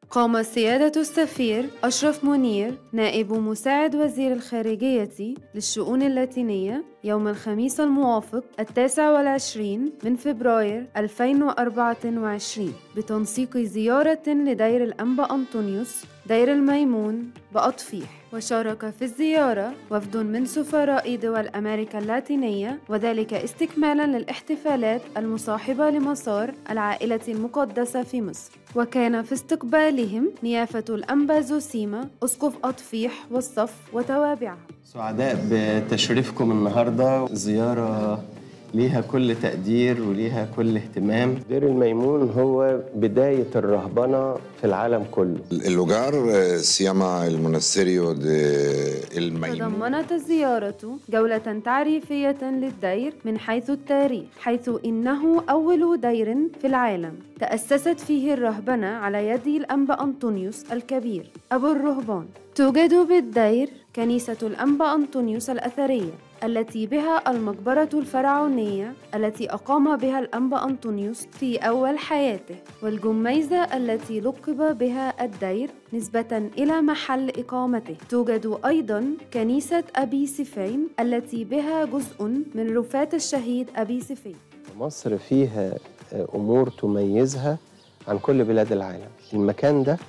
قام سيادة السفير أشرف منير نائب مساعد وزير الخارجية للشؤون اللاتينية يوم الخميس الموافق 29 من فبراير 2024 بتنسيق زيارة لدير الأنبا أنطونيوس دير الميمون بأطفيح، وشارك في الزيارة وفد من سفراء دول أمريكا اللاتينية، وذلك استكمالا للاحتفالات المصاحبة لمسار العائلة المقدسة في مصر. وكان في استقبالهم نيافة الأنبا زوسيما أسقف أطفيح والصف وتوابعها. سعداء بتشريفكم النهاردة، زيارة ليها كل تقدير وليها كل اهتمام. دير الميمون هو بداية الرهبنة في العالم كله. اللوجار se llama el monasterio de el Maimón. تضمنت الزيارة جولة تعريفية للدير من حيث التاريخ، حيث إنه أول دير في العالم تأسست فيه الرهبنة على يد الأنبا أنطونيوس الكبير أبو الرهبان. توجد بالدير كنيسة الأنبا أنطونيوس الأثرية التي بها المقبرة الفرعونية التي أقام بها الأنبا أنطونيوس في أول حياته، والجميزة التي لقب بها الدير نسبة إلى محل إقامته. توجد أيضا كنيسة أبي سفين التي بها جزء من رفات الشهيد أبي سفين. مصر فيها أمور تميزها عن كل بلاد العالم. المكان ده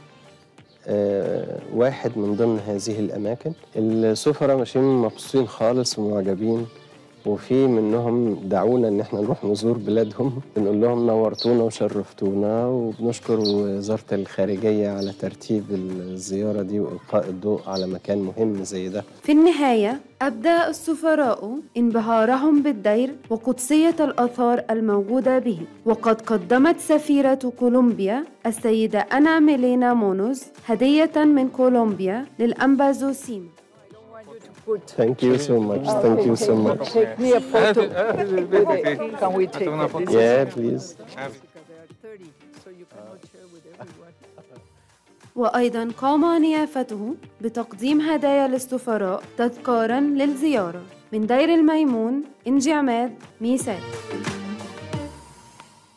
واحد من ضمن هذه الأماكن. السفراء ماشيين مبسوطين خالص ومعجبين، وفي منهم دعونا إن احنا نروح نزور بلادهم. بنقول لهم نورتونا وشرفتونا، وبنشكر وزارة الخارجية على ترتيب الزيارة دي وإلقاء الضوء على مكان مهم زي ده. في النهاية أبدى السفراء انبهارهم بالدير وقدسية الآثار الموجودة به، وقد قدمت سفيرة كولومبيا السيدة أنا ميلينا مونوز هدية من كولومبيا للأنبا زوسيما. Thank you so much. Thank you so much. Take me a photo. Can we take it? Yeah, please. وأيضا قام نيافته بتقديم هدايا للسفراء تذكارا للزيارة. من دير الميمون، إنجي عماد، ميسات.